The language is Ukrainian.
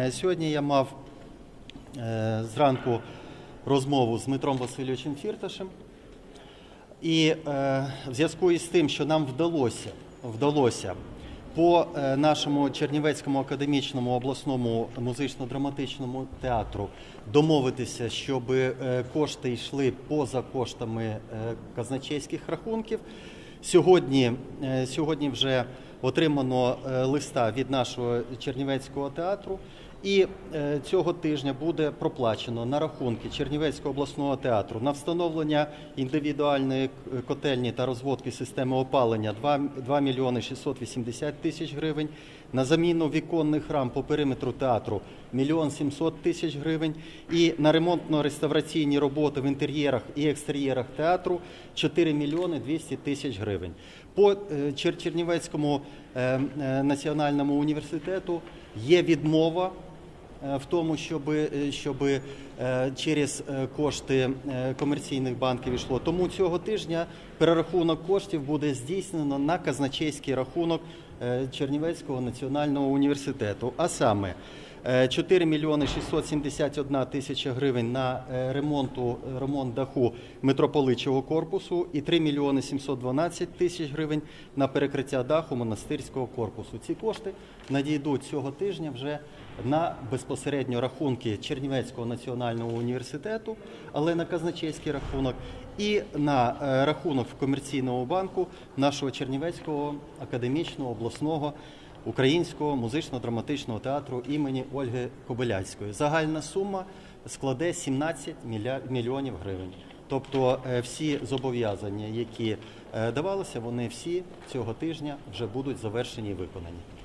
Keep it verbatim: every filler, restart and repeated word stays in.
Сьогодні я мав зранку розмову з Дмитром Васильовичем Фірташем. І в зв'язку із тим, що нам вдалося, вдалося по нашому Чернівецькому академічному обласному музично-драматичному театру домовитися, щоб кошти йшли поза коштами казначейських рахунків, сьогодні, сьогодні вже отримано листа від нашого Чернівецького театру, і цього тижня буде проплачено на рахунки Чернівецького обласного театру на встановлення індивідуальної котельні та розводки системи опалення два мільйони шістсот вісімдесят тисяч гривень, на заміну віконних рам по периметру театру мільйон сімсот тисяч гривень і на ремонтно-реставраційні роботи в інтер'єрах і екстер'єрах театру чотири мільйони двісті тисяч гривень. По Чернівецькому національному університету є відмова в тому, щоб, щоб через кошти комерційних банків йшло. Тому цього тижня перерахунок коштів буде здійснено на казначейський рахунок Чернівецького національного університету. А саме чотири мільйони шістсот сімдесят одна тисяча гривень на ремонту, ремонт даху митрополичого корпусу і три мільйони сімсот дванадцять тисяч гривень на перекриття даху монастирського корпусу. Ці кошти надійдуть цього тижня вже на безпосередньо рахунки Чернівецького національного університету, але на казначейський рахунок, і на рахунок в комерційному банку нашого Чернівецького академічного обласного Українського музично-драматичного театру імені Ольги Кобиляцької. Загальна сума складе сімнадцять мільйонів гривень. Тобто всі зобов'язання, які давалися, вони всі цього тижня вже будуть завершені і виконані.